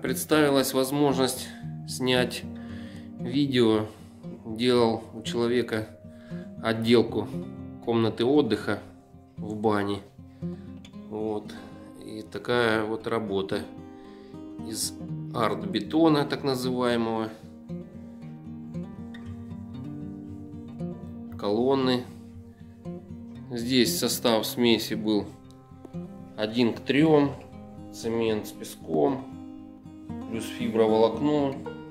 представилась возможность снять видео. Делал у человека отделку комнаты отдыха в бане. Вот. И такая вот работа из арт-бетона, так называемого. Колонны. Здесь состав смеси был 1 к 3. Цемент с песком. Плюс фиброволокно.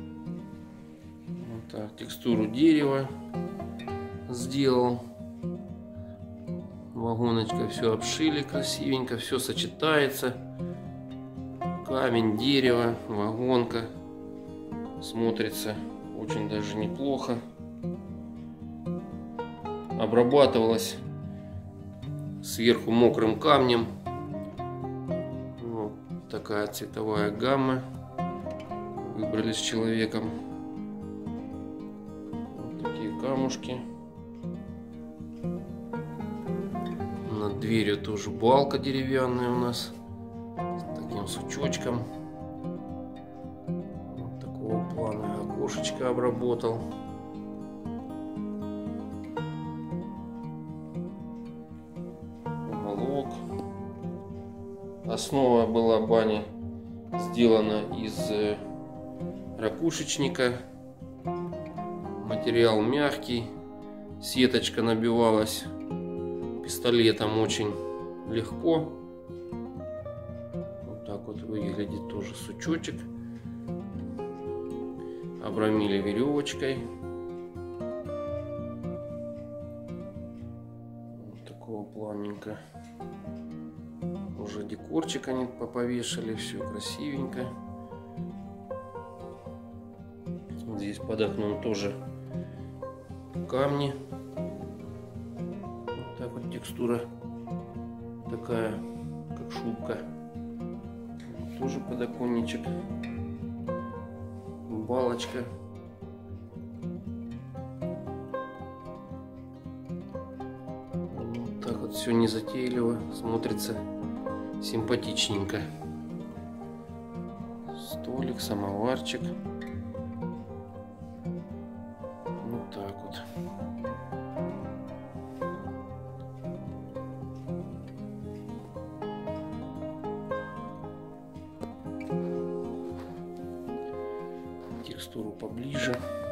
Вот так, текстуру дерева сделал. Вагоночкой все обшили красивенько. Все сочетается. Камень, дерево, вагонка. Смотрится очень даже неплохо. Обрабатывалась сверху мокрым камнем. Вот такая цветовая гамма. Выбрали с человеком. Вот такие камушки. Над дверью тоже балка деревянная у нас. С таким сучочком. Вот такого плана окошечко обработал. Уголок. Основа была бани сделана из ракушечника. Материал мягкий. Сеточка набивалась пистолетом очень легко. Вот так вот выглядит тоже сучочек. Обрамили веревочкой. Вот такого плавненько. Уже декорчик они поповешали, все красивенько. Здесь под окном тоже камни. Вот так вот текстура такая, как шубка. Тоже подоконничек. Балочка. Вот так вот все незатейливо смотрится, симпатичненько. Столик, самоварчик. Вот так вот. Текстуру поближе.